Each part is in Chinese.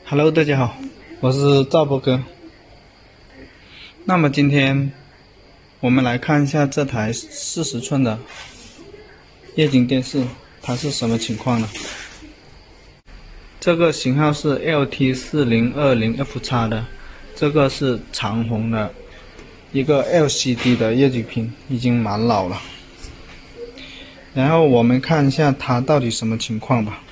Hello， 大家好，我是赵波哥。那么今天我们来看一下这台40寸的液晶电视，它是什么情况呢？这个型号是 LT4020F 的，这个是长虹的一个 LCD 的液晶屏，已经蛮老了。然后我们看一下它到底什么情况吧。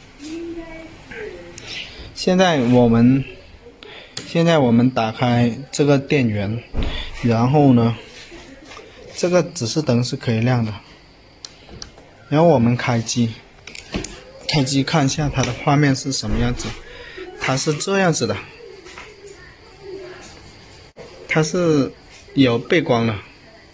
现在我们打开这个电源，然后呢，这个指示灯是可以亮的。然后我们开机看一下它的画面是什么样子。它是这样子的，它是有背光的，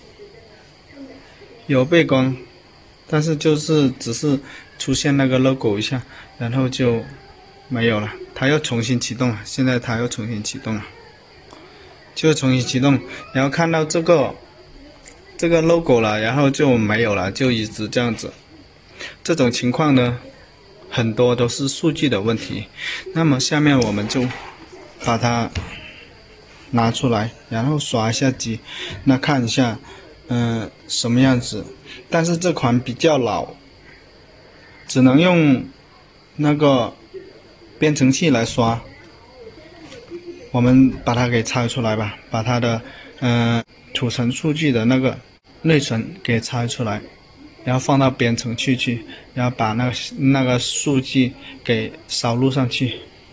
但是就是只是出现那个 logo 一下，然后就没有了。它又重新启动了，现在它又重新启动了，就重新启动，然后看到这个 logo 了，然后就没有了，就一直这样子。这种情况呢，很多都是数据的问题。那么下面我们就把它拿出来，然后刷一下机，那看一下什么样子。但是这款比较老，只能用那个编程器来刷。我们把它给拆出来吧，把它的储存数据的那个内存给拆出来，然后放到编程器去，然后把那个数据给烧录上去。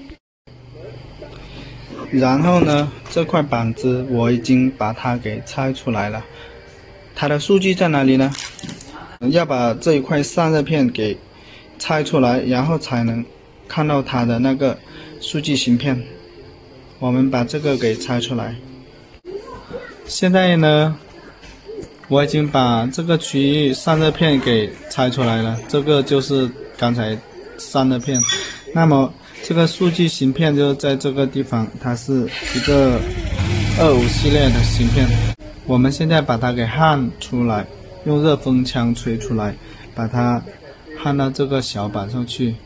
然后呢，这块板子我已经把它给拆出来了。它的数据在哪里呢？要把这一块散热片给拆出来，然后才能看到它的那个数据芯片。我们把这个给拆出来。现在呢，我已经把这个区域散热片给拆出来了，这个就是刚才散热片。那么这个数据芯片就在这个地方，它是一个25系列的芯片。我们现在把它给焊出来，用热风枪吹出来，把它焊到这个小板上去，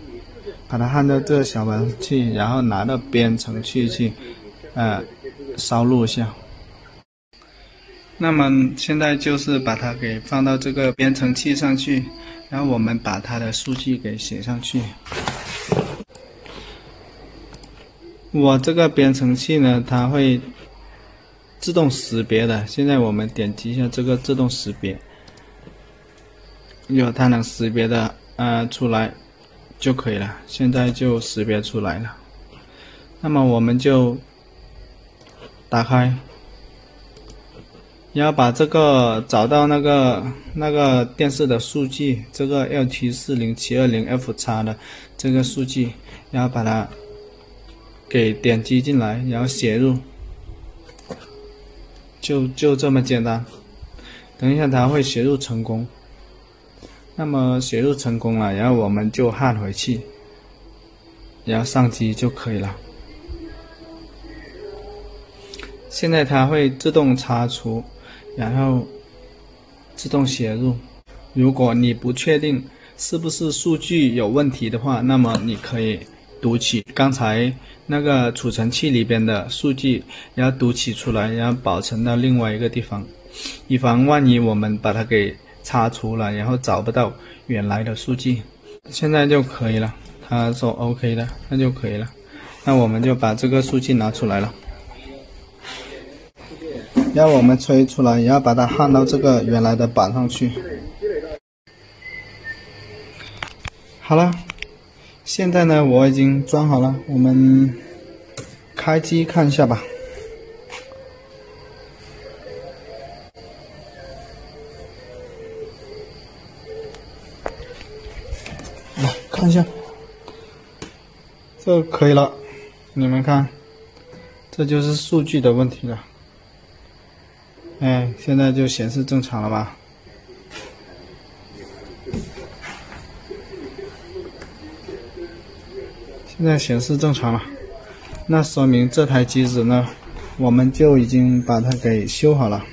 然后拿到编程器去烧录一下。那么现在就是把它给放到这个编程器上去，然后我们把它的数据给写上去。我这个编程器呢，它会自动识别的。现在我们点击一下这个自动识别，它能识别的出来就可以了。现在就识别出来了。那么我们就打开，然后把这个找到那个电视的数据，这个 LT40720F 的这个数据，然后把它给点击进来，然后写入，就这么简单。等一下它会写入成功。那么写入成功了，然后我们就焊回去，然后上机就可以了。现在它会自动擦除，然后自动写入。如果你不确定是不是数据有问题的话，那么你可以读取刚才那个储存器里边的数据，然后读取出来，然后保存到另外一个地方，以防万一我们把它给擦除了，然后找不到原来的数据。现在就可以了，他说 OK 的，那就可以了。那我们就把这个数据拿出来了，然后我们吹出来，然后把它焊到这个原来的板上去。好了，现在呢我已经装好了，我们开机看一下吧。来看一下，这可以了。你们看，这就是数据的问题了。现在就显示正常了吧？现在显示正常了，那说明这台机子呢，我们就已经把它给修好了。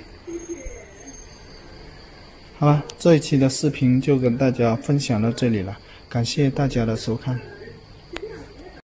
好了，这一期的视频就跟大家分享到这里了，感谢大家的收看。